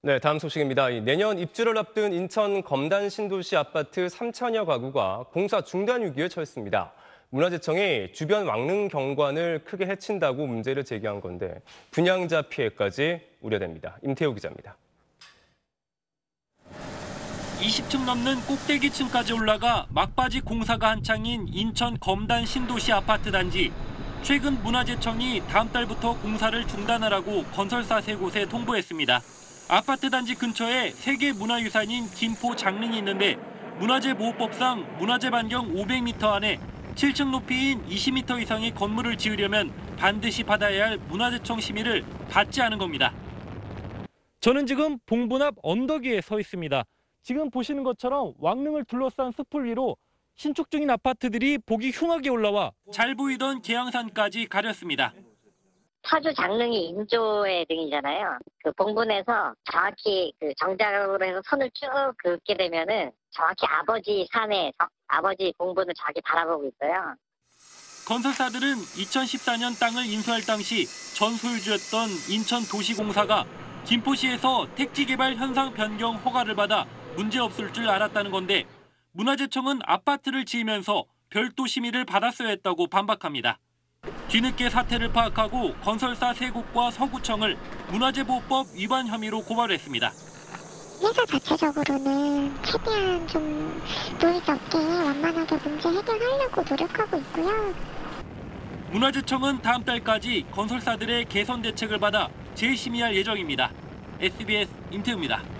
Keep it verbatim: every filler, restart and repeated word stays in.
네, 다음 소식입니다. 내년 입주를 앞둔 인천 검단 신도시 아파트 삼천여 가구가 공사 중단 위기에 처했습니다. 문화재청이 주변 왕릉 경관을 크게 해친다고 문제를 제기한 건데 분양자 피해까지 우려됩니다. 임태호 기자입니다. 이십 층 넘는 꼭대기층까지 올라가 막바지 공사가 한창인 인천 검단 신도시 아파트 단지. 최근 문화재청이 다음 달부터 공사를 중단하라고 건설사 세 곳에 통보했습니다. 아파트 단지 근처에 세계 문화유산인 김포 장릉이 있는데 문화재보호법상 문화재 반경 오백 미터 안에 칠 층 높이인 이십 미터 이상의 건물을 지으려면 반드시 받아야 할 문화재청 심의를 받지 않은 겁니다. 저는 지금 봉분 앞 언덕 위에 서 있습니다. 지금 보시는 것처럼 왕릉을 둘러싼 숲을 위로 신축 중인 아파트들이 보기 흉하게 올라와 잘 보이던 계양산까지 가렸습니다. 터주 장릉이 인조의 등이잖아요. 그 봉분에서 정확히 그 정작으로 해서 선을 쭉 긋게 되면은 정확히 아버지 산에 아버지 봉분을 정확히 바라보고 있어요. 건설사들은 이천십사 년 땅을 인수할 당시 전 소유주였던 인천도시공사가 김포시에서 택지개발 현상 변경 허가를 받아 문제없을 줄 알았다는 건데 문화재청은 아파트를 지으면서 별도 심의를 받았어야 했다고 반박합니다. 뒤늦게 사태를 파악하고 건설사 세 곳과 서구청을 문화재보호법 위반 혐의로 고발했습니다. 회사 자체적으로는 최대한 좀 노이즈 없게 완만하게 문제 해결하려고 노력하고 있고요. 문화재청은 다음 달까지 건설사들의 개선 대책을 받아 재심의할 예정입니다. 에스비에스 임태우입니다.